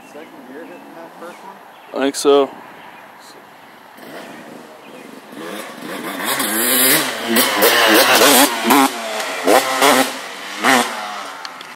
second gear hitting that first one? I think so.